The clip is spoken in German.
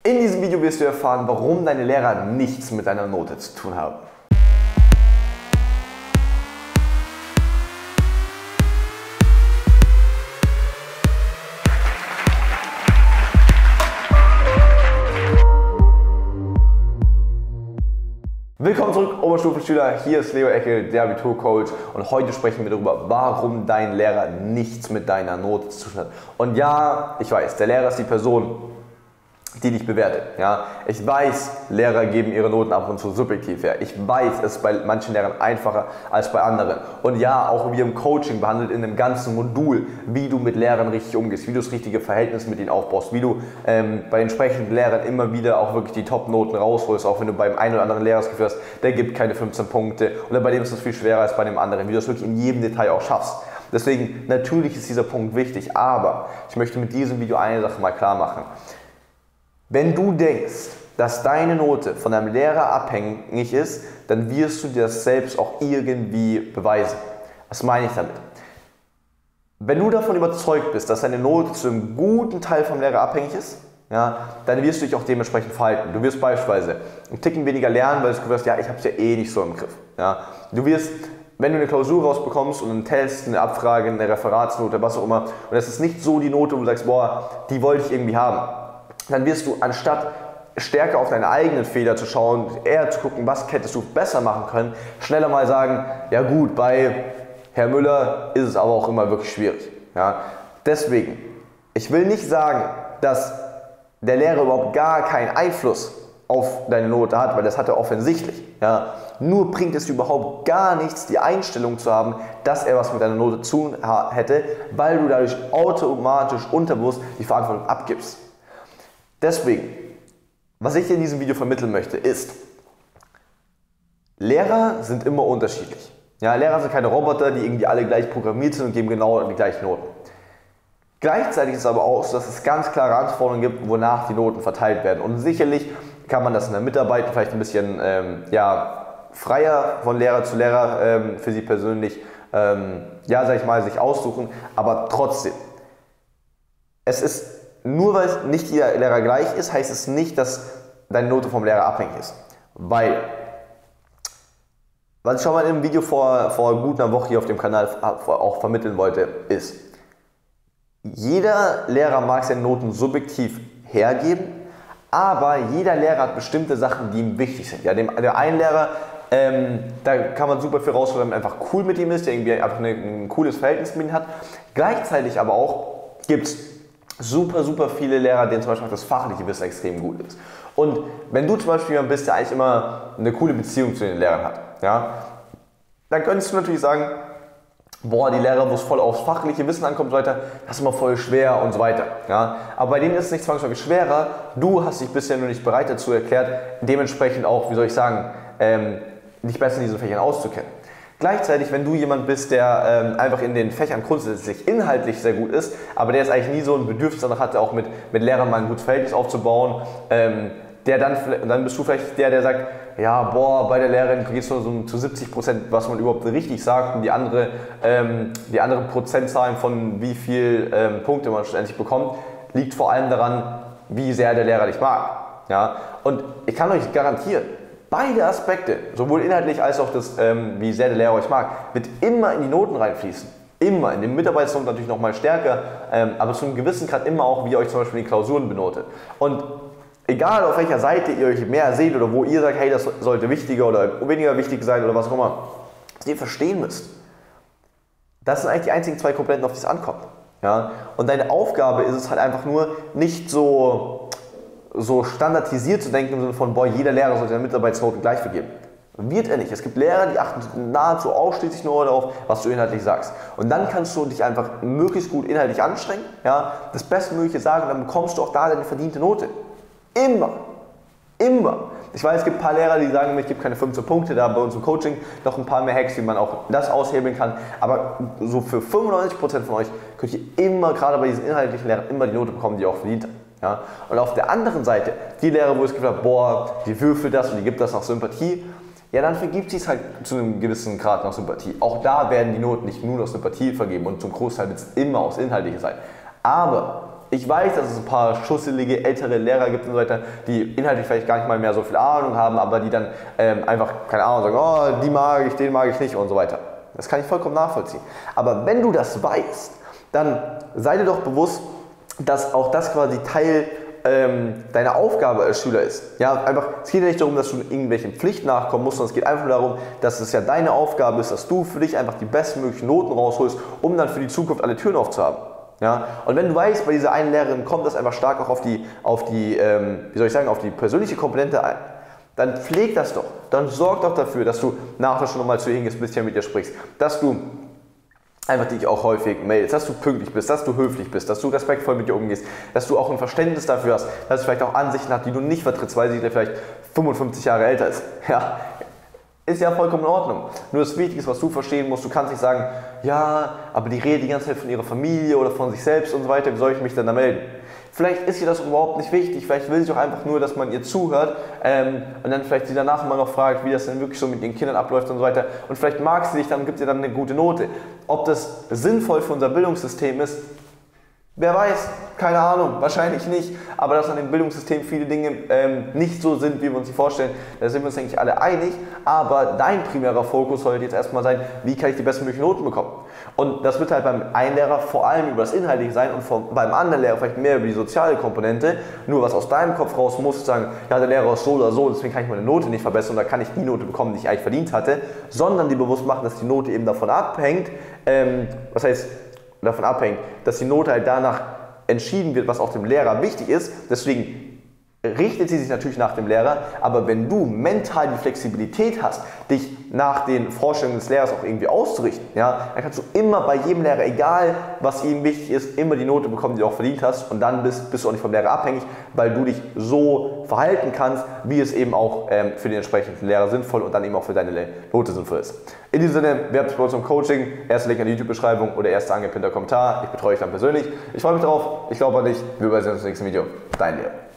In diesem Video wirst du erfahren, warum deine Lehrer nichts mit deiner Note zu tun haben. Willkommen zurück, Oberstufenschüler. Hier ist Leo Eckel, der Abiturcoach, und heute sprechen wir darüber, warum dein Lehrer nichts mit deiner Note zu tun hat. Und ja, ich weiß, der Lehrer ist die Person, die dich bewertet. Ja? Ich weiß, Lehrer geben ihre Noten ab und zu subjektiv her. Ich weiß, es ist bei manchen Lehrern einfacher als bei anderen. Und ja, auch wir im Coaching behandelt in einem ganzen Modul, wie du mit Lehrern richtig umgehst, wie du das richtige Verhältnis mit ihnen aufbaust, wie du bei entsprechenden Lehrern immer wieder auch wirklich die Top-Noten rausholst, auch wenn du beim einen oder anderen Lehrer das Gefühl hast, der gibt keine 15 Punkte oder bei dem ist es viel schwerer als bei dem anderen, wie du das wirklich in jedem Detail auch schaffst. Deswegen, natürlich ist dieser Punkt wichtig, aber ich möchte mit diesem Video eine Sache mal klar machen. Wenn du denkst, dass deine Note von deinem Lehrer abhängig ist, dann wirst du dir das selbst auch irgendwie beweisen. Was meine ich damit? Wenn du davon überzeugt bist, dass deine Note zu einem guten Teil vom Lehrer abhängig ist, ja, dann wirst du dich auch dementsprechend verhalten. Du wirst beispielsweise einen Ticken weniger lernen, weil du das Gefühl hast, ja, ich habe es ja eh nicht so im Griff. Ja. Du wirst, wenn du eine Klausur rausbekommst und einen Test, eine Abfrage, eine Referatsnote, was auch immer, und das ist nicht so die Note, wo du sagst, boah, die wollte ich irgendwie haben, dann wirst du, anstatt stärker auf deine eigenen Fehler zu schauen, eher zu gucken, was hättest du besser machen können, schneller mal sagen, ja gut, bei Herr Müller ist es aber auch immer wirklich schwierig. Ja? Deswegen, ich will nicht sagen, dass der Lehrer überhaupt gar keinen Einfluss auf deine Note hat, weil das hat er offensichtlich. Ja? Nur bringt es überhaupt gar nichts, die Einstellung zu haben, dass er was mit deiner Note zu tun hätte, weil du dadurch automatisch unterbewusst die Verantwortung abgibst. Deswegen, was ich dir in diesem Video vermitteln möchte, ist, Lehrer sind immer unterschiedlich. Ja, Lehrer sind keine Roboter, die irgendwie alle gleich programmiert sind und geben genau die gleichen Noten. Gleichzeitig ist es aber auch so, dass es ganz klare Anforderungen gibt, wonach die Noten verteilt werden. Und sicherlich kann man das in der Mitarbeit vielleicht ein bisschen freier von Lehrer zu Lehrer für sie persönlich sag ich mal, sich aussuchen. Aber trotzdem, es ist, nur weil nicht jeder Lehrer gleich ist, heißt es nicht, dass deine Note vom Lehrer abhängig ist. Weil, was ich schon mal im Video vor gut einer Woche hier auf dem Kanal auch vermitteln wollte, ist, jeder Lehrer mag seine Noten subjektiv hergeben, aber jeder Lehrer hat bestimmte Sachen, die ihm wichtig sind. Ja, der einen Lehrer, da kann man super viel rausholen, wenn man einfach cool mit ihm ist, der irgendwie einfach ein cooles Verhältnis mit ihm hat. Gleichzeitig aber auch gibt es super viele Lehrer, denen zum Beispiel das fachliche Wissen extrem gut ist. Und wenn du zum Beispiel jemand bist, der eigentlich immer eine coole Beziehung zu den Lehrern hat, ja, dann könntest du natürlich sagen, boah, die Lehrer, wo es voll aufs fachliche Wissen ankommt und so weiter, das ist immer voll schwer und so weiter. Ja. Aber bei denen ist es nicht zwangsläufig schwerer, du hast dich bisher nur nicht bereit dazu erklärt, dementsprechend auch, wie soll ich sagen, dich besser in diesen Fächern auszukennen. Gleichzeitig, wenn du jemand bist, der einfach in den Fächern grundsätzlich inhaltlich sehr gut ist, aber der jetzt eigentlich nie so ein Bedürfnis danach hatte, auch mit Lehrern mal ein gutes Verhältnis aufzubauen, dann bist du vielleicht der sagt, ja, boah, bei der Lehrerin geht es nur so zu 70%, was man überhaupt richtig sagt, und die anderen Prozentzahlen von wie viel Punkte man schlussendlich bekommt, liegt vor allem daran, wie sehr der Lehrer dich mag. Ja? Und ich kann euch garantieren, beide Aspekte, sowohl inhaltlich als auch das, wie sehr der Lehrer euch mag, wird immer in die Noten reinfließen. Immer. In den Mitarbeitsnoten natürlich noch mal stärker, aber zu einem gewissen Grad immer auch, wie ihr euch zum Beispiel die Klausuren benotet. Und egal auf welcher Seite ihr euch mehr seht oder wo ihr sagt, hey, das sollte wichtiger oder weniger wichtig sein oder was auch immer, was ihr verstehen müsst, das sind eigentlich die einzigen zwei Komponenten, auf die es ankommt. Ja? Und deine Aufgabe ist es halt einfach nur, nicht so standardisiert zu denken im Sinne von, boah, jeder Lehrer sollte seine Mitarbeitsnoten gleich vergeben. Wird er nicht. Es gibt Lehrer, die achten nahezu ausschließlich nur darauf, was du inhaltlich sagst. Und dann kannst du dich einfach möglichst gut inhaltlich anstrengen, ja, das Bestmögliche sagen, und dann bekommst du auch da deine verdiente Note. Immer. Immer. Ich weiß, es gibt ein paar Lehrer, die sagen, ich gebe keine 15 Punkte, da bei uns im Coaching noch ein paar mehr Hacks, wie man auch das aushebeln kann. Aber so für 95% von euch könnt ihr immer, gerade bei diesen inhaltlichen Lehrern, immer die Note bekommen, die ihr auch verdient habt. Ja? Und auf der anderen Seite, die Lehrer, wo ich gesagt habe, boah, die würfelt das und die gibt das nach Sympathie, ja, dann vergibt sie es halt zu einem gewissen Grad nach Sympathie. Auch da werden die Noten nicht nur nach Sympathie vergeben und zum Großteil wird es immer aus Inhaltliche sein. Aber Ich weiß, dass es ein paar schusselige, ältere Lehrer gibt und so weiter, die inhaltlich vielleicht gar nicht mal mehr so viel Ahnung haben, aber die dann einfach, keine Ahnung, sagen, oh, die mag ich, den mag ich nicht und so weiter. Das kann ich vollkommen nachvollziehen. Aber wenn du das weißt, dann sei dir doch bewusst, dass auch das quasi Teil deine Aufgabe als Schüler ist. Ja, einfach, es geht ja nicht darum, dass du irgendwelchen Pflichten nachkommen musst, sondern es geht einfach nur darum, dass es ja deine Aufgabe ist, dass du für dich einfach die bestmöglichen Noten rausholst, um dann für die Zukunft alle Türen aufzuhaben. Ja? Und wenn du weißt, bei dieser einen Lehrerin kommt das einfach stark auch auf die wie soll ich sagen, auf die persönliche Komponente ein, dann pfleg das doch. Dann sorg doch dafür, dass du nachher schon nochmal zu ihr hingehst, ein bisschen mit ihr sprichst, dass du einfach dich auch häufig meldest, dass du pünktlich bist, dass du höflich bist, dass du respektvoll mit dir umgehst, dass du auch ein Verständnis dafür hast, dass sie vielleicht auch Ansichten hat, die du nicht vertrittst, weil sie vielleicht 55 Jahre älter ist. Ja, ist ja vollkommen in Ordnung. Nur das Wichtige ist, was du verstehen musst, du kannst nicht sagen, ja, aber die redet die ganze Zeit von ihrer Familie oder von sich selbst und so weiter, wie soll ich mich denn da melden? Vielleicht ist ihr das überhaupt nicht wichtig, vielleicht will sie doch einfach nur, dass man ihr zuhört und dann vielleicht sie danach immer noch fragt, wie das denn wirklich so mit ihren Kindern abläuft und so weiter. Und vielleicht mag sie dich dann und gibt ihr dann eine gute Note. Ob das sinnvoll für unser Bildungssystem ist, wer weiß, keine Ahnung, wahrscheinlich nicht. Aber dass an dem Bildungssystem viele Dinge nicht so sind, wie wir uns die vorstellen, da sind wir uns eigentlich alle einig. Aber dein primärer Fokus sollte jetzt erstmal sein, wie kann ich die bestmöglichen Noten bekommen? Und das wird halt beim einen Lehrer vor allem über das Inhaltliche sein und beim anderen Lehrer vielleicht mehr über die soziale Komponente. Nur was aus deinem Kopf raus muss, sagen, ja, der Lehrer ist so oder so, deswegen kann ich meine Note nicht verbessern oder kann ich die Note bekommen, die ich eigentlich verdient hatte, sondern dir bewusst machen, dass die Note eben davon abhängt, dass die Note halt danach entschieden wird, was auch dem Lehrer wichtig ist. Deswegen richtet sie sich natürlich nach dem Lehrer, aber wenn du mental die Flexibilität hast, dich nach den Vorstellungen des Lehrers auch irgendwie auszurichten, ja, dann kannst du immer bei jedem Lehrer, egal was ihm wichtig ist, immer die Note bekommen, die du auch verdient hast und dann bist du auch nicht vom Lehrer abhängig, weil du dich so verhalten kannst, wie es eben auch für den entsprechenden Lehrer sinnvoll und dann eben auch für deine Note sinnvoll ist. In diesem Sinne, bewerbt euch bei uns im Coaching, erster Link in der YouTube-Beschreibung oder erster angepinnter Kommentar, ich betreue euch dann persönlich. Ich freue mich drauf, ich glaube an dich, wir sehen uns im nächsten Video. Dein Lehrer.